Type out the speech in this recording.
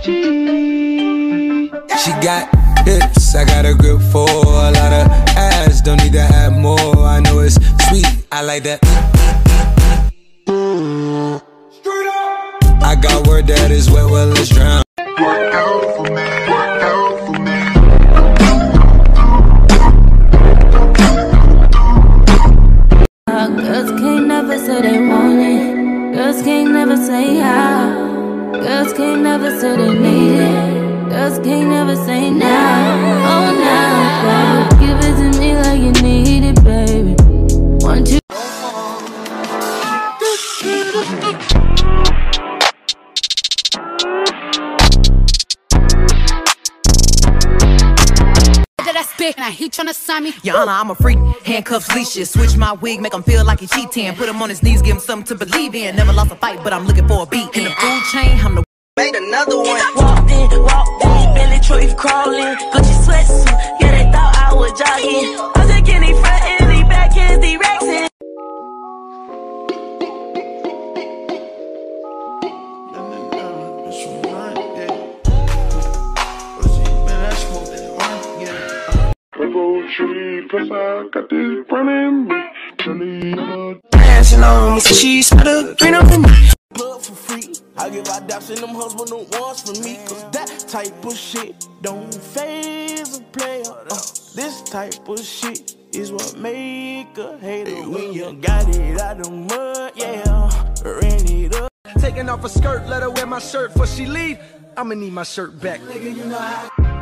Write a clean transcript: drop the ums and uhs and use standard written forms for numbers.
She got hips, I got a grip for a lot of ass. Don't need to add more. I know it's sweet, I like that. I got word that is wet, well let's drown. Work out for me, work out for me. Girls can't never say they want it. Girls can't never say how. Girls can't never say they need it. Girls can't never say now. Oh, now, baby. Give it to me like you need it, baby. Want you. Now he tryna sign me. Your Honor, I'm a freak. Handcuffs, leashes. Switch my wig, make him feel like he cheating. Put him on his knees, give him something to believe in. Never lost a fight, but I'm looking for a beat. In the food chain, I'm the. Made another one. Walked in, Billy Troy crawling. Gucci sweatsuit, yeah, they thought I was jogging. I'm taking these front ends, these back ends, these racks in. Plus I got this running me. Dancing on me, so she smell the green on me. Blood for free. I give out daps in them husband don't wants for me. Cause that type of shit don't phase a player. This type of shit is what make a hater. When you got it out the mud, yeah, ran it up. Taking off a skirt, let her wear my shirt before she leave. I'ma need my shirt back. Nigga, you know how